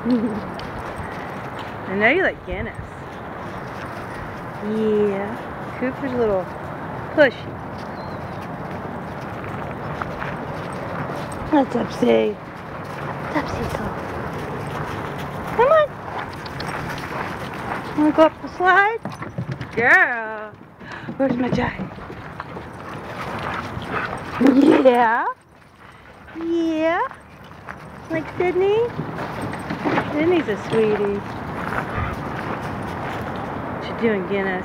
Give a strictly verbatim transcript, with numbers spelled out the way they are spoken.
I know you like Guinness. Yeah. Cooper's a little pushy. That's Upsy. Upsy, come on. Wanna go up the slide? Girl. Where's my giant? Yeah. Yeah. Like Sydney? Sydney's a sweetie. She's doing Guinness.